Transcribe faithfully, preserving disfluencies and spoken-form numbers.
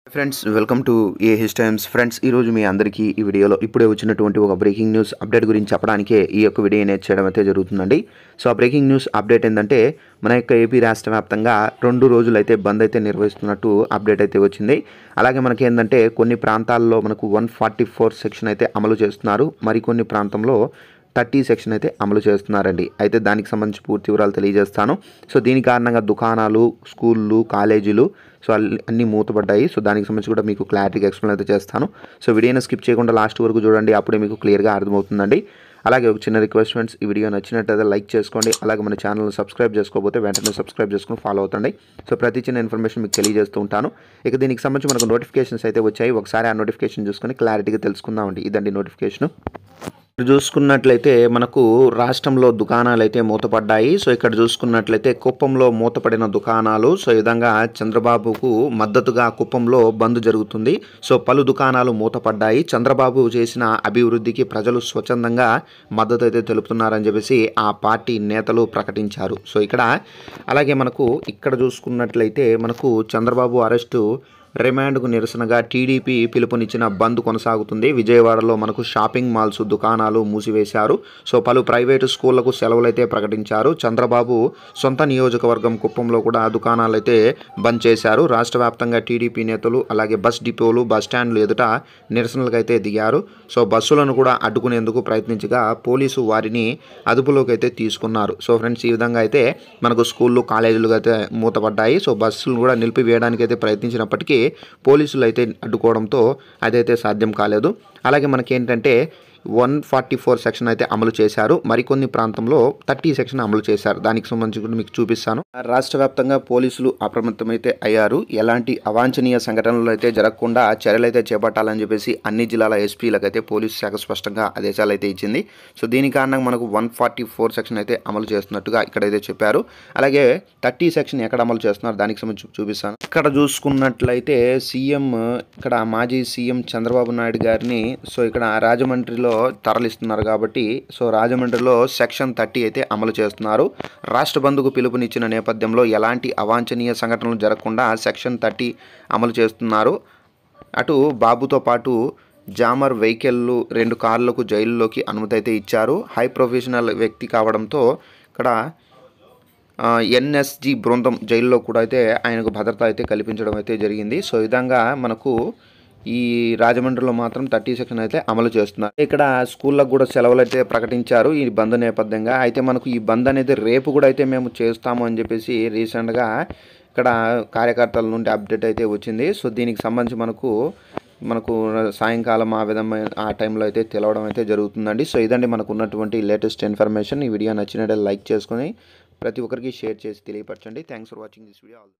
Friends welcome to AHtimes friends ఈ రోజు మీ అందరికీ ఈ వీడియోలో ఇప్పుడే వచ్చినటువంటి ఒక బ్రేకింగ్ న్యూస్ అప్డేట్ గురించి చెప్పడానికే ఈ యొక్క వీడియో అనేది చేయడం అయితే జరుగుతుందండి. సో ఆ బ్రేకింగ్ న్యూస్ అప్డేట్ ఏంటంటే మన యొక్క ఏపీ రాష్ట్ర వ్యాప్తంగా రెండు రోజులు అయితే బంద్ అయితే నిర్వహిస్తున్నట్టు అప్డేట్ అయితే వచ్చింది. అలాగే మనకి ఏంటంటే కొన్ని ప్రాంతాల్లో మనకు వన్ ఫార్టీ ఫోర్ సెక్షన్ అయితే అమలు చేస్తున్నారు, మరికొన్ని ప్రాంతంలో థర్టీ సెక్షన్ అయితే అమలు చేస్తున్నారండి. అయితే దానికి సంబంధించి పూర్తి వివరాలు తెలియజేస్తాను. సో దీని కారణంగా దుకాణాలు, స్కూళ్ళు, కాలేజీలు సో అన్నీ మూతపడ్డాయి. సో దానికి సంబంధించి కూడా మీకు క్లారిటీగా ఎక్స్ప్లెయిన్ అయితే చేస్తాను. సో వీడియోని స్కిప్ చేయకుండా లాస్ట్ వరకు చూడండి, అప్పుడే మీకు క్లియర్గా అర్థమవుతుందండి. అలాగే ఒక చిన్న రిక్వెస్ట్ ఫ్రెండ్స్, ఈ వీడియో నచ్చినట్టయితే లైక్ చేసుకోండి. అలాగే మన ఛానల్ని సబ్స్క్రైబ్ చేసుకోకపోతే వెంటనే సబ్స్క్రైబ్ చేసుకుని ఫాలో అవుతండి. సో ప్రతి చిన్న ఇన్ఫర్మేషన్ మీకు తెలియజేస్తూ ఉంటాను. ఇక దీనికి సంబంధించి మనకు నోటిఫికేషన్స్ అయితే వచ్చాయి. ఒకసారి ఆ నోటిఫికేషన్ చూసుకొని క్లారిటీగా తెలుసుకుందామండి. ఇదండి నోటిఫికేషన్. చూసుకున్నట్లయితే మనకు రాష్ట్రంలో దుకాణాలు అయితే మూతపడ్డాయి. సో ఇక్కడ చూసుకున్నట్లయితే కుప్పంలో మూతపడిన దుకాణాలు. సో ఈ విధంగా చంద్రబాబుకు మద్దతుగా కుప్పంలో బంద్ జరుగుతుంది. సో పలు దుకాణాలు మూతపడ్డాయి. చంద్రబాబు చేసిన అభివృద్ధికి ప్రజలు స్వచ్ఛందంగా మద్దతు అయితే తెలుపుతున్నారని చెప్పేసి ఆ పార్టీ నేతలు ప్రకటించారు. సో ఇక్కడ అలాగే మనకు ఇక్కడ చూసుకున్నట్లయితే మనకు చంద్రబాబు అరెస్టు రిమాండ్కు నిరసనగా టీడీపీ పిలుపునిచ్చిన బంద్ కొనసాగుతుంది. విజయవాడలో మనకు షాపింగ్ మాల్స్, దుకాణాలు మూసివేశారు. సో పలు ప్రైవేటు స్కూళ్లకు సెలవులైతే ప్రకటించారు. చంద్రబాబు సొంత నియోజకవర్గం కుప్పంలో కూడా దుకాణాలైతే బంద్ చేశారు. రాష్ట్ర వ్యాప్తంగా టీడీపీ నేతలు అలాగే బస్ డిపోలు, బస్ స్టాండ్లు ఎదుట నిరసనలకైతే దిగారు. సో బస్సులను కూడా అడ్డుకునేందుకు ప్రయత్నించగా పోలీసు వారిని అదుపులోకి అయితే తీసుకున్నారు. సో ఫ్రెండ్స్ ఈ విధంగా అయితే మనకు స్కూళ్ళు, కాలేజీలు అయితే మూతపడ్డాయి. సో బస్సులు కూడా నిలిపివేయడానికి అయితే ప్రయత్నించినప్పటికీ పోలీసులు అయితే అడ్డుకోవడంతో అదైతే సాధ్యం కాలేదు. అలాగే మనకేంటంటే వన్ ఫార్టీ ఫోర్ సెక్షన్ అయితే అమలు చేశారు. మరికొన్ని ప్రాంతంలో థర్టీ సెక్షన్ అమలు చేశారు. దానికి సంబంధించి కూడా మీకు చూపిస్తాను. రాష్ట్ర వ్యాప్తంగా పోలీసులు అప్రమత్తమైతే అయ్యారు. ఎలాంటి అవాంఛనీయ సంఘటనలు అయితే జరగకుండా చర్యలు అయితే చేపట్టాలని చెప్పేసి అన్ని జిల్లాల ఎస్పీలకు అయితే పోలీసు శాఖ స్పష్టంగా ఆదేశాలు అయితే ఇచ్చింది. సో దీని కారణంగా మనకు వన్ ఫార్టీ ఫోర్ సెక్షన్ అయితే అమలు చేస్తున్నట్టుగా ఇక్కడైతే చెప్పారు. అలాగే థర్టీ సెక్షన్ ఎక్కడ అమలు చేస్తున్నారు దానికి సంబంధించి చూపిస్తాను. ఇక్కడ చూసుకున్నట్లయితే సీఎం ఇక్కడ మాజీ సీఎం చంద్రబాబు నాయుడు గారిని సో ఇక్కడ రాజమండ్రిలో తరలిస్తున్నారు కాబట్టి సో రాజమండ్రిలో సెక్షన్ థర్టీ అయితే అమలు చేస్తున్నారు. రాష్ట్ర బంధుకు పిలుపునిచ్చిన నేపథ్యంలో ఎలాంటి అవాంఛనీయ సంఘటనలు జరగకుండా సెక్షన్ థర్టీ అమలు చేస్తున్నారు. అటు బాబుతో పాటు జామర్ వెహికల్లు రెండు కార్లకు జైల్లోకి అనుమతి అయితే ఇచ్చారు. హై ప్రొఫెషనల్ వ్యక్తి కావడంతో ఇక్కడ ఎన్ఎస్జి బృందం జైల్లో కూడా అయితే ఆయనకు భద్రత అయితే కల్పించడం అయితే జరిగింది. సో ఈ విధంగా మనకు ఈ రాజమండ్రిలో మాత్రం థర్టీ సెక్షన్ అయితే అమలు చేస్తున్నారు. ఇక్కడ స్కూళ్ళకు కూడా సెలవులు అయితే ప్రకటించారు ఈ బంద్ నేపథ్యంగా. అయితే మనకు ఈ బంద్ అనేది రేపు కూడా అయితే మేము చేస్తాము అని చెప్పేసి రీసెంట్గా ఇక్కడ కార్యకర్తల నుండి అప్డేట్ అయితే వచ్చింది. సో దీనికి సంబంధించి మనకు మనకు సాయంకాలం ఆ విధమైన ఆ టైంలో అయితే తెలవడం అయితే జరుగుతుందండి. సో ఇదండి మనకు ఉన్నటువంటి లేటెస్ట్ ఇన్ఫర్మేషన్. ఈ వీడియో నచ్చినట్లయితే లైక్ చేసుకొని ప్రతి ఒక్కరికి షేర్ చేసి తెలియపరచండి. Thanks for watching this video.